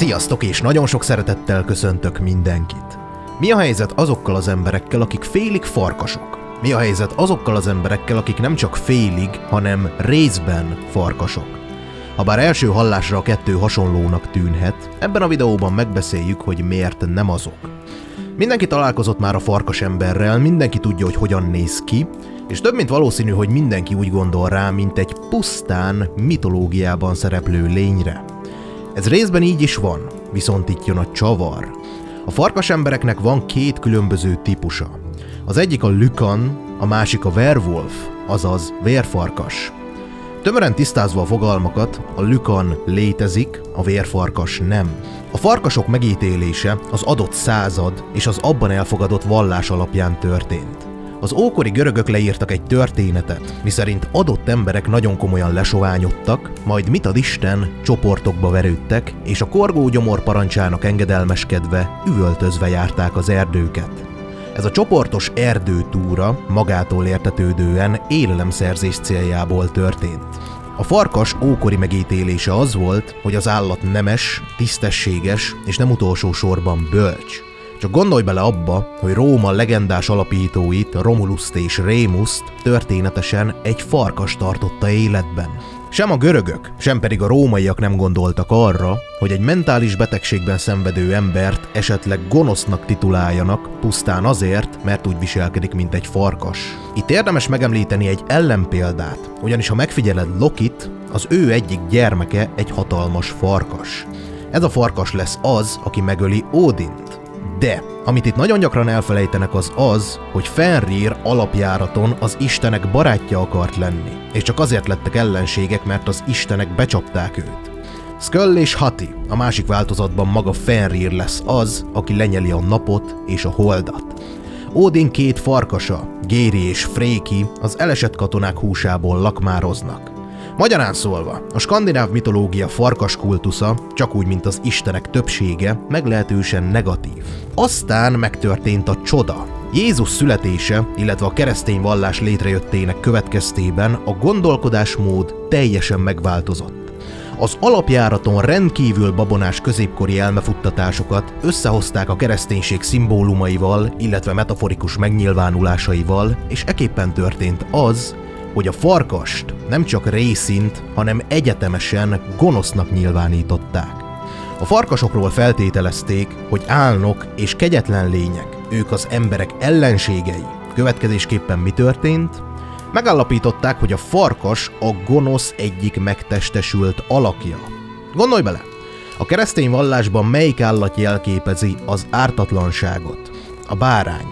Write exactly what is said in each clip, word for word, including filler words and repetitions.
Sziasztok, és nagyon sok szeretettel köszöntök mindenkit! Mi a helyzet azokkal az emberekkel, akik félig farkasok? Mi a helyzet azokkal az emberekkel, akik nem csak félig, hanem részben farkasok? Habár első hallásra a kettő hasonlónak tűnhet, ebben a videóban megbeszéljük, hogy miért nem azok. Mindenki találkozott már a farkas emberrel, mindenki tudja, hogy hogyan néz ki, és több mint valószínű, hogy mindenki úgy gondol rá, mint egy pusztán mitológiában szereplő lényre. Ez részben így is van, viszont itt jön a csavar. A farkas embereknek van két különböző típusa. Az egyik a Lycan, a másik a werewolf, azaz vérfarkas. Tömören tisztázva a fogalmakat, a Lycan létezik, a vérfarkas nem. A farkasok megítélése az adott század és az abban elfogadott vallás alapján történt. Az ókori görögök leírtak egy történetet, miszerint adott emberek nagyon komolyan lesoványodtak, majd mit ad Isten, csoportokba verődtek, és a korgó gyomor parancsának engedelmeskedve, üvöltözve járták az erdőket. Ez a csoportos erdőtúra magától értetődően élelemszerzés céljából történt. A farkas ókori megítélése az volt, hogy az állat nemes, tisztességes és nem utolsó sorban bölcs. Csak gondolj bele abba, hogy Róma legendás alapítóit, Romuluszt és Rémuszt történetesen egy farkas tartotta életben. Sem a görögök, sem pedig a rómaiak nem gondoltak arra, hogy egy mentális betegségben szenvedő embert esetleg gonosznak tituláljanak, pusztán azért, mert úgy viselkedik, mint egy farkas. Itt érdemes megemlíteni egy ellenpéldát, ugyanis ha megfigyeled Lokit, az ő egyik gyermeke egy hatalmas farkas. Ez a farkas lesz az, aki megöli Ódint. De, amit itt nagyon gyakran elfelejtenek az az, hogy Fenrir alapjáraton az istenek barátja akart lenni, és csak azért lettek ellenségek, mert az istenek becsapták őt. Skull és Hati, a másik változatban maga Fenrir lesz az, aki lenyeli a napot és a holdat. Ódin két farkasa, Géri és Fréki az elesett katonák húsából lakmároznak. Magyarán szólva, a skandináv mitológia farkas kultusza, csak úgy, mint az istenek többsége, meglehetősen negatív. Aztán megtörtént a csoda. Jézus születése, illetve a keresztény vallás létrejöttének következtében a gondolkodásmód teljesen megváltozott. Az alapjáraton rendkívül babonás középkori elmefuttatásokat összehozták a kereszténység szimbólumaival, illetve metaforikus megnyilvánulásaival, és eképpen történt az, hogy a farkast nem csak részint, hanem egyetemesen gonosznak nyilvánították. A farkasokról feltételezték, hogy álnok és kegyetlen lények, ők az emberek ellenségei. Következésképpen mi történt? Megállapították, hogy a farkas a gonosz egyik megtestesült alakja. Gondolj bele! A keresztény vallásban melyik állat jelképezi az ártatlanságot? A bárány.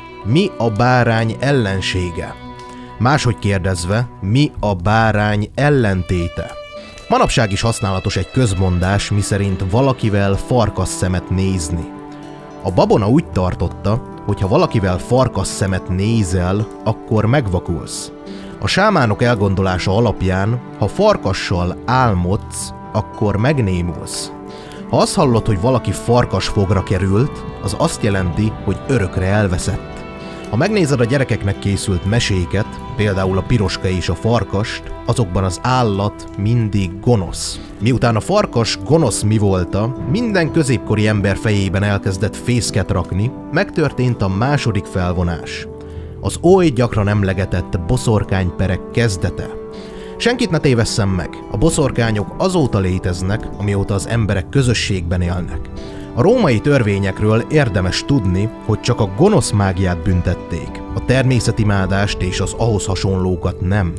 Mi a bárány ellensége? Máshogy kérdezve, mi a bárány ellentéte? Manapság is használatos egy közmondás, miszerint valakivel farkas szemet nézni. A babona úgy tartotta, hogy ha valakivel farkas szemet nézel, akkor megvakulsz. A sámánok elgondolása alapján, ha farkassal álmodsz, akkor megnémulsz. Ha azt hallod, hogy valaki farkasfogra került, az azt jelenti, hogy örökre elveszett. Ha megnézed a gyerekeknek készült meséket, például a Piroska és a farkast, azokban az állat mindig gonosz. Miután a farkas gonosz mivolta, minden középkori ember fejében elkezdett fészket rakni, megtörtént a második felvonás. Az oly gyakran emlegetett boszorkányperek kezdete. Senkit ne tévesszem meg, a boszorkányok azóta léteznek, amióta az emberek közösségben élnek. A római törvényekről érdemes tudni, hogy csak a gonosz mágiát büntették, a természetimádást és az ahhoz hasonlókat nem.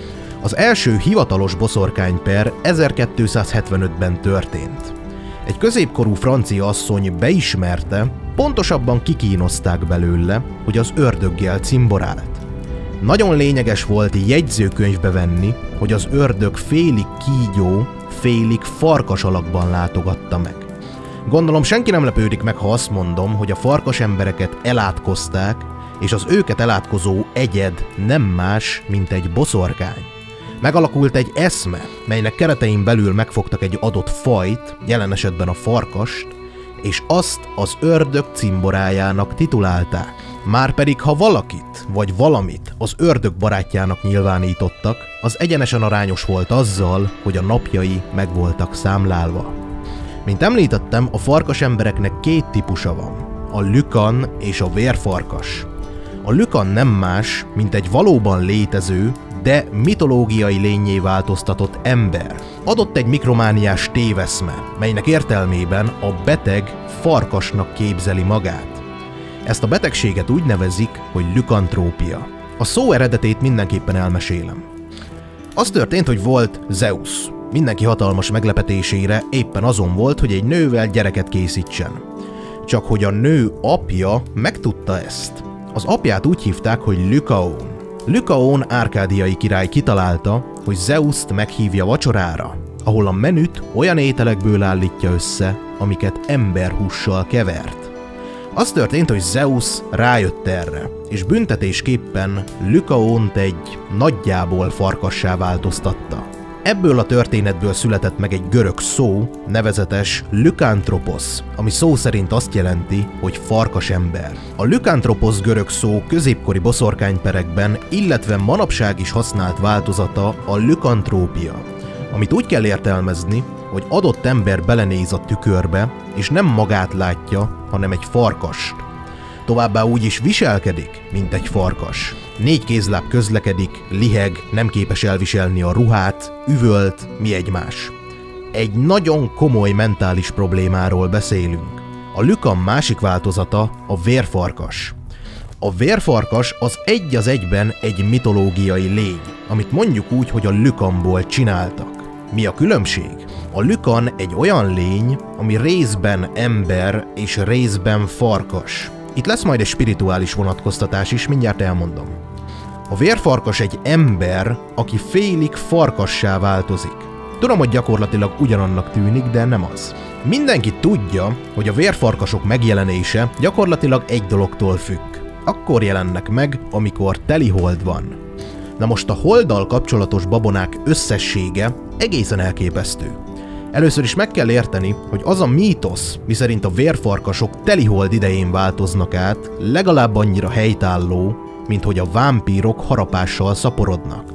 Az első hivatalos boszorkányper ezerkétszázhetvenötben történt. Egy középkorú francia asszony beismerte, pontosabban kikínozták belőle, hogy az ördöggel cimborált. Nagyon lényeges volt jegyzőkönyvbe venni, hogy az ördög félig kígyó, félig farkas alakban látogatta meg. Gondolom senki nem lepődik meg, ha azt mondom, hogy a farkas embereket elátkozták, és az őket elátkozó egyed nem más, mint egy boszorkány. Megalakult egy eszme, melynek keretein belül megfogtak egy adott fajt, jelen esetben a farkast, és azt az ördög cimborájának titulálták. Márpedig ha valakit vagy valamit az ördög barátjának nyilvánítottak, az egyenesen arányos volt azzal, hogy a napjai meg voltak számlálva. Mint említettem, a farkas embereknek két típusa van, a lükan és a vérfarkas. A lükan nem más, mint egy valóban létező, de mitológiai lénnyé változtatott ember. Adott egy mikromániás téveszme, melynek értelmében a beteg farkasnak képzeli magát. Ezt a betegséget úgy nevezik, hogy lükantrópia. A szó eredetét mindenképpen elmesélem. Az történt, hogy volt Zeus. Mindenki hatalmas meglepetésére éppen azon volt, hogy egy nővel gyereket készítsen. Csak hogy a nő apja megtudta ezt. Az apját úgy hívták, hogy Lycaon. Lycaon árkádiai király kitalálta, hogy Zeuszt meghívja vacsorára, ahol a menüt olyan ételekből állítja össze, amiket emberhússal kevert. Az történt, hogy Zeus rájött erre, és büntetésképpen Lycaont egy nagyjából farkassá változtatta. Ebből a történetből született meg egy görög szó, nevezetes lükantropos, ami szó szerint azt jelenti, hogy farkas ember. A lükantropos görög szó középkori boszorkányperekben, illetve manapság is használt változata a lükantrópia, amit úgy kell értelmezni, hogy adott ember belenéz a tükörbe, és nem magát látja, hanem egy farkast. Továbbá úgy is viselkedik, mint egy farkas. Négy kézláb közlekedik, liheg, nem képes elviselni a ruhát, üvölt, mi egymás. Egy nagyon komoly mentális problémáról beszélünk. A lükan másik változata a vérfarkas. A vérfarkas az egy az egyben egy mitológiai lény, amit mondjuk úgy, hogy a lükanból csináltak. Mi a különbség? A lükan egy olyan lény, ami részben ember és részben farkas. Itt lesz majd egy spirituális vonatkoztatás is, mindjárt elmondom. A vérfarkas egy ember, aki félig farkassá változik. Tudom, hogy gyakorlatilag ugyanannak tűnik, de nem az. Mindenki tudja, hogy a vérfarkasok megjelenése gyakorlatilag egy dologtól függ. Akkor jelennek meg, amikor teli hold van. Na most a holddal kapcsolatos babonák összessége egészen elképesztő. Először is meg kell érteni, hogy az a mítosz, miszerint a vérfarkasok telihold idején változnak át, legalább annyira helytálló, mint hogy a vámpírok harapással szaporodnak.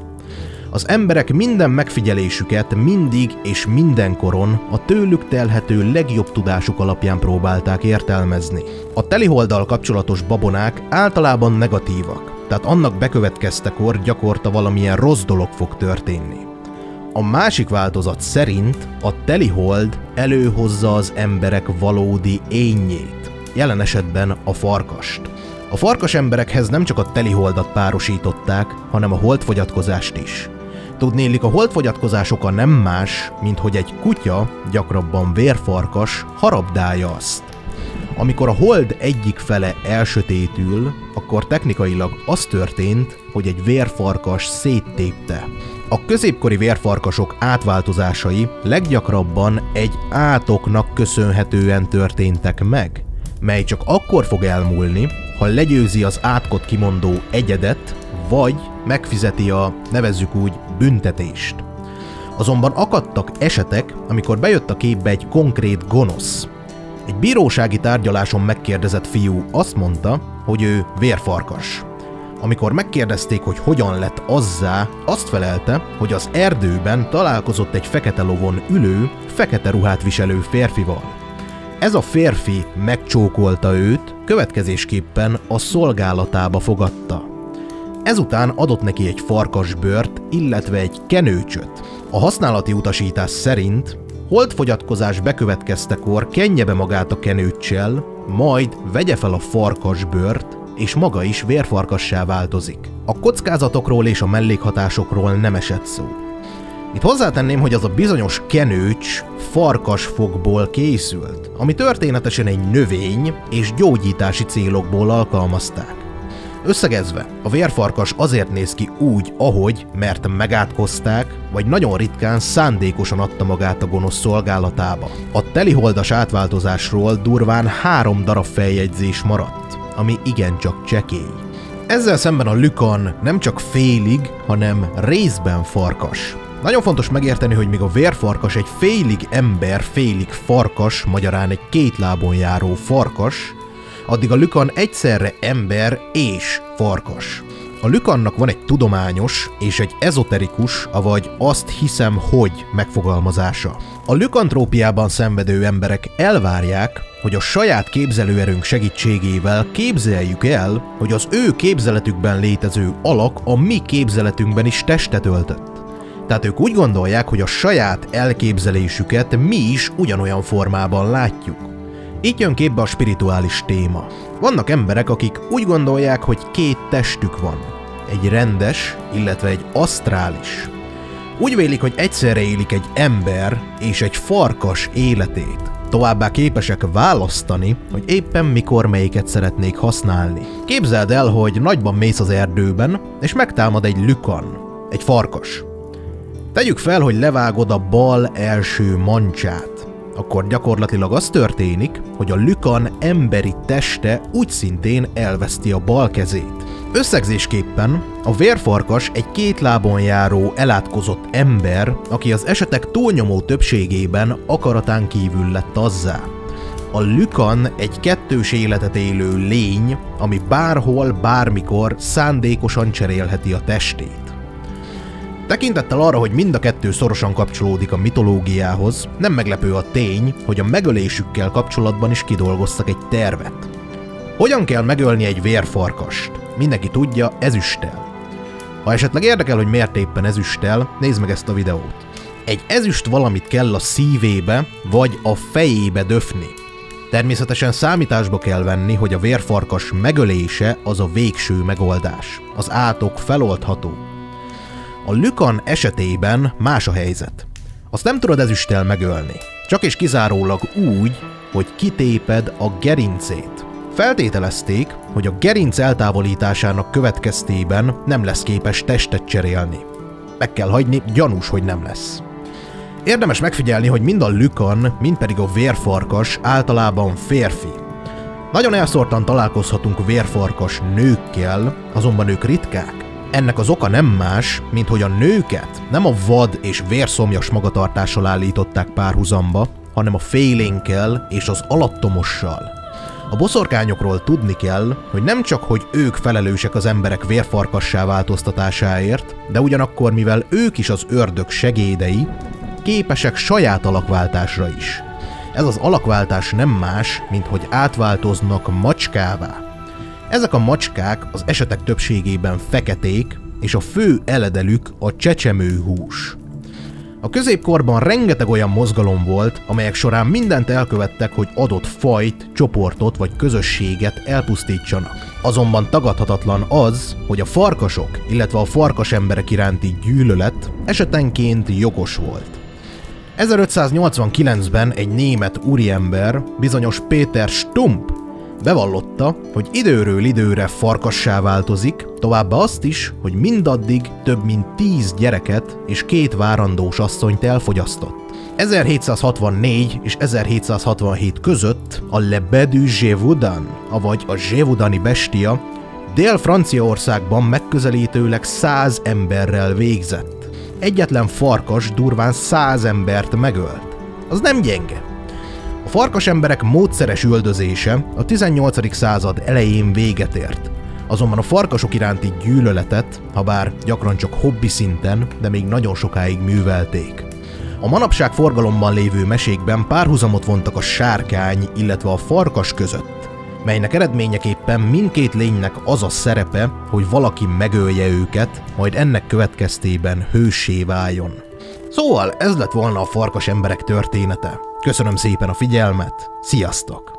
Az emberek minden megfigyelésüket mindig és mindenkoron a tőlük telhető legjobb tudásuk alapján próbálták értelmezni. A teliholddal kapcsolatos babonák általában negatívak, tehát annak bekövetkeztekor gyakorta valamilyen rossz dolog fog történni. A másik változat szerint a telihold előhozza az emberek valódi énjét, jelen esetben a farkast. A farkas emberekhez nem csak a teliholdat párosították, hanem a holdfogyatkozást is. Tudnélik, a holdfogyatkozás oka nem más, mint hogy egy kutya, gyakrabban vérfarkas, harabdálja azt. Amikor a hold egyik fele elsötétül, akkor technikailag az történt, hogy egy vérfarkas széttépte. A középkori vérfarkasok átváltozásai leggyakrabban egy átoknak köszönhetően történtek meg, mely csak akkor fog elmúlni, ha legyőzi az átkot kimondó egyedet, vagy megfizeti a, nevezzük úgy, büntetést. Azonban akadtak esetek, amikor bejött a képbe egy konkrét gonosz. Egy bírósági tárgyaláson megkérdezett fiú azt mondta, hogy ő vérfarkas. Amikor megkérdezték, hogy hogyan lett azzá, azt felelte, hogy az erdőben találkozott egy fekete lovon ülő, fekete ruhát viselő férfival. Ez a férfi megcsókolta őt, következésképpen a szolgálatába fogadta. Ezután adott neki egy farkasbőrt, illetve egy kenőcsöt. A használati utasítás szerint holdfogyatkozás bekövetkeztekor kenje be magát a kenőccsel, majd vegye fel a farkasbőrt, és maga is vérfarkassá változik. A kockázatokról és a mellékhatásokról nem esett szó. Itt hozzátenném, hogy az a bizonyos kenőcs farkasfogból készült, ami történetesen egy növény és gyógyítási célokból alkalmazták. Összegezve, a vérfarkas azért néz ki úgy, ahogy, mert megátkozták, vagy nagyon ritkán szándékosan adta magát a gonosz szolgálatába. A teliholdas átváltozásról durván három darab feljegyzés maradt, ami igencsak csekély. Ezzel szemben a lükan nem csak félig, hanem részben farkas. Nagyon fontos megérteni, hogy míg a vérfarkas egy félig ember, félig farkas, magyarán egy két lábon járó farkas, addig a lükan egyszerre ember és farkas. A lükannak van egy tudományos és egy ezoterikus, avagy azt hiszem, hogy megfogalmazása. A lükantrópiában szenvedő emberek elvárják, hogy a saját képzelőerőnk segítségével képzeljük el, hogy az ő képzeletükben létező alak a mi képzeletünkben is testet öltött. Tehát ők úgy gondolják, hogy a saját elképzelésüket mi is ugyanolyan formában látjuk. Itt jön képbe a spirituális téma. Vannak emberek, akik úgy gondolják, hogy két testük van. Egy rendes, illetve egy asztrális. Úgy vélik, hogy egyszerre élik egy ember és egy farkas életét. Továbbá képesek választani, hogy éppen mikor melyiket szeretnék használni. Képzeld el, hogy nagyban mész az erdőben, és megtámad egy lükan, egy farkas. Tegyük fel, hogy levágod a bal első mancsát. Akkor gyakorlatilag az történik, hogy a lükan emberi teste úgy szintén elveszti a bal kezét. Összegzésképpen a vérfarkas egy két lábon járó elátkozott ember, aki az esetek túlnyomó többségében akaratán kívül lett azzá. A lükan egy kettős életet élő lény, ami bárhol, bármikor szándékosan cserélheti a testét. Tekintettel arra, hogy mind a kettő szorosan kapcsolódik a mitológiához, nem meglepő a tény, hogy a megölésükkel kapcsolatban is kidolgoztak egy tervet. Hogyan kell megölni egy vérfarkast? Mindenki tudja, ezüsttel. Ha esetleg érdekel, hogy miért éppen ezüsttel, nézd meg ezt a videót. Egy ezüst valamit kell a szívébe vagy a fejébe döfni. Természetesen számításba kell venni, hogy a vérfarkas megölése az a végső megoldás. Az átok feloldható. A lükan esetében más a helyzet. Azt nem tudod ezüsttel megölni, csak és kizárólag úgy, hogy kitéped a gerincét. Feltételezték, hogy a gerinc eltávolításának következtében nem lesz képes testet cserélni. Meg kell hagyni, gyanús, hogy nem lesz. Érdemes megfigyelni, hogy mind a lükan, mind pedig a vérfarkas általában férfi. Nagyon elszórtan találkozhatunk vérfarkas nőkkel, azonban ők ritkák. Ennek az oka nem más, mint hogy a nőket nem a vad és vérszomjas magatartással állították párhuzamba, hanem a félénkkel és az alattomossal. A boszorkányokról tudni kell, hogy nem csak, hogy ők felelősek az emberek vérfarkassá változtatásáért, de ugyanakkor, mivel ők is az ördög segédei, képesek saját alakváltásra is. Ez az alakváltás nem más, mint hogy átváltoznak macskává. Ezek a macskák az esetek többségében feketék, és a fő eledelük a csecsemőhús. A középkorban rengeteg olyan mozgalom volt, amelyek során mindent elkövettek, hogy adott fajt, csoportot vagy közösséget elpusztítsanak. Azonban tagadhatatlan az, hogy a farkasok, illetve a farkas emberek iránti gyűlölet esetenként jogos volt. ezerötszáznyolcvankilencben egy német úriember, bizonyos Péter Stump bevallotta, hogy időről időre farkassá változik, továbbá azt is, hogy mindaddig több mint tíz gyereket és két várandós asszonyt elfogyasztott. ezerhétszázhatvannégy és ezerhétszázhatvanhét között a Le Bête du Gévaudan, avagy a Gévaudani bestia Dél-Franciaországban megközelítőleg száz emberrel végzett. Egyetlen farkas durván száz embert megölt. Az nem gyenge. A farkas emberek módszeres üldözése a tizennyolcadik század elején véget ért. Azonban a farkasok iránti gyűlöletet, habár gyakran csak hobbi szinten, de még nagyon sokáig művelték. A manapság forgalomban lévő mesékben párhuzamot vontak a sárkány, illetve a farkas között, melynek eredményeképpen mindkét lénynek az a szerepe, hogy valaki megölje őket, majd ennek következtében hőssé váljon. Szóval ez lett volna a farkas emberek története. Köszönöm szépen a figyelmet, sziasztok!